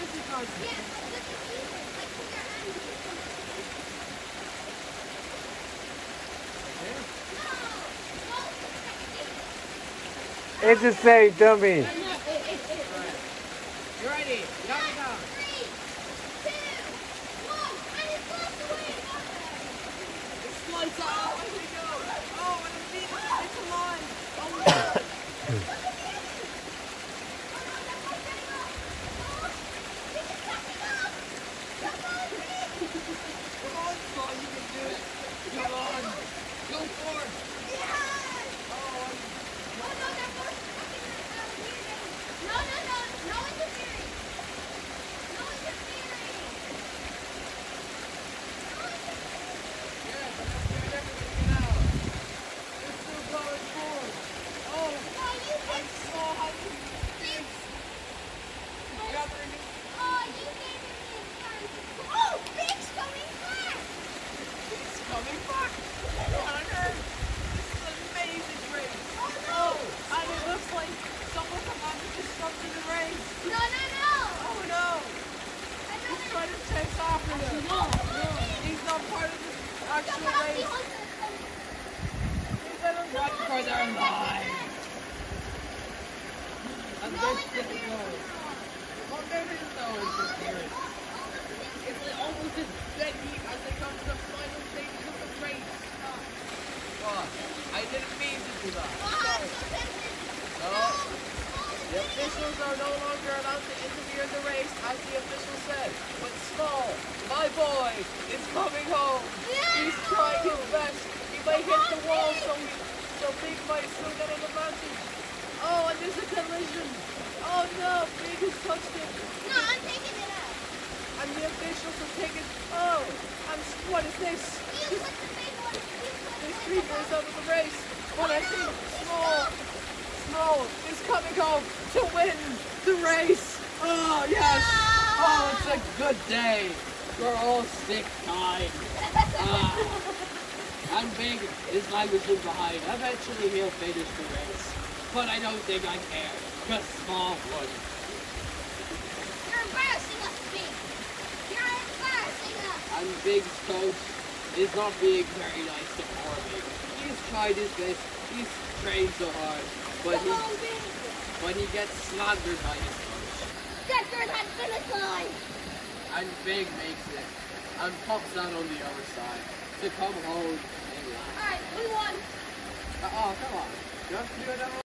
Disney cars. Yeah, but look at these. Like, put your hand in it. No! It's the same dummy. You ready? Down we go. 3, 2, 1, and it floats away. It slides out. Here we go. Oh, and the beat it's alive. Oh no. Come on, Paul, you can do it. Come on. Go for it. Oh, yeah, but I'm getting everybody get out. They're still going forward. Oh, I saw how these things gathering it. It's coming back. What on earth? This is an amazing race. Oh, and it looks like someone had disrupted the race. Oh no. He's trying to chase after them. He's not part of the actual race. He's let them run for their lives. And this didn't know. Well, they didn't know it's just here. It's almost as dead heat as they come to the final stages of the race. Oh, I didn't mean to do that. Sorry. No. The officials are no longer allowed to interfere in the race, as the official said. But Small, my boy, is coming home. He's trying his best. He might hit the wall, so Big might still get an advantage. Oh, and there's a collision. Oh no, Big has touched him. And the officials have taken. Oh, and what is this? This people is out of the race. But I think Small is coming home to win the race. Oh yes. Oh, it's a good day. We're all sick time. And Big is languishing behind. Eventually he'll finish the race. But I don't think I care, because Small won. And Big's coach is not being very nice to poor Big. He's tried his best, he's trained so hard, but he gets slandered by his coach. And Big makes it, and pops out on the other side to come home in last. Alright, we won. Oh, come on. You have to do another